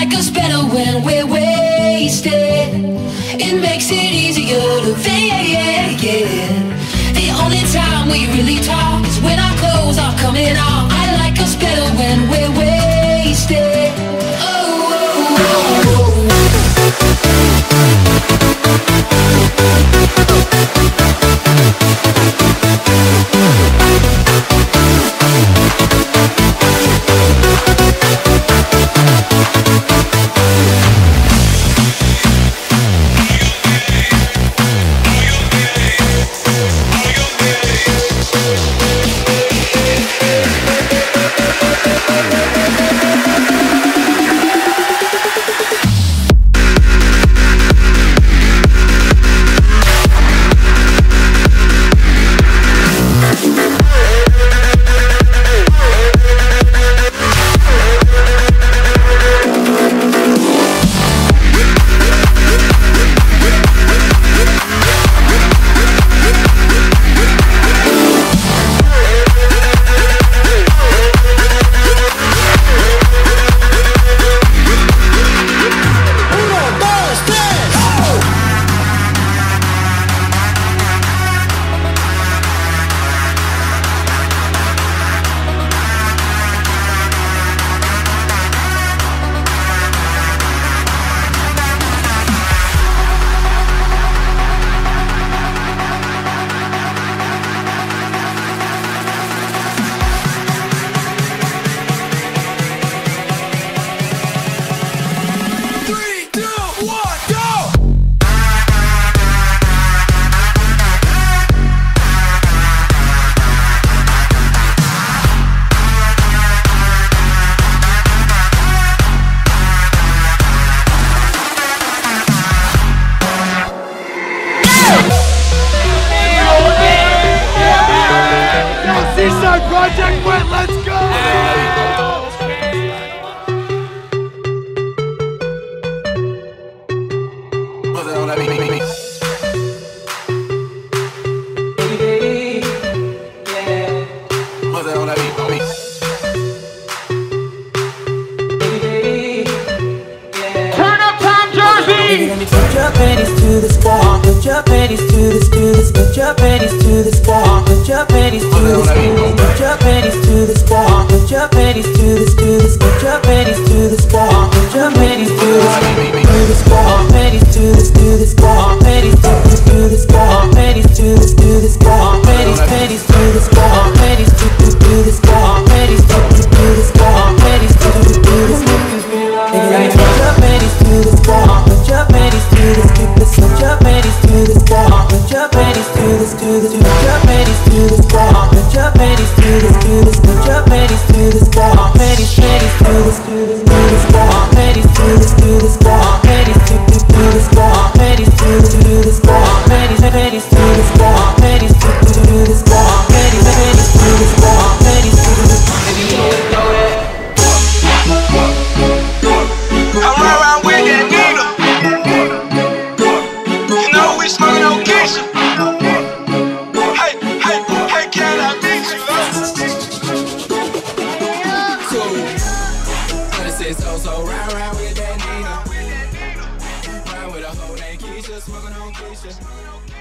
like us better when we're wasted. It makes it easier to think. The only time we really talk is when our clothes are coming off. I like us better when we're wasted. Project Wet, let's go! Turn up Tom Jersey! Put your panties to the sky. Put your panties to the sky. Put your panties to the sky. Put your panties to the sky. Put your panties to the sky. Put your panties to the sky. Put your panties to the sky. Put your panties to the sky. Panties to the sky. Panties to the sky. Panties to the sky. Panties to the sky. Panties to the sky. Panties to the sky. Panties to the sky. Put your panties to the sky. Put your panties to the sky. Put your panties to the sky. Put your panties to the sky. Put your panties to the sky. Put your panties to the sky. Put your panties to the sky. Panties to the sky. Panties to the sky. Panties to the sky. Panties to the sky. Panties to the sky. Panties to the sky. Panties to the sky. Panties to the sky. Panties to the sky. I'm around with that nigga. You know we smoking on Keisha. Hey, can I meet you? Cool. So round with that nigga. Round with a hoe named Keisha, smoking on Keisha.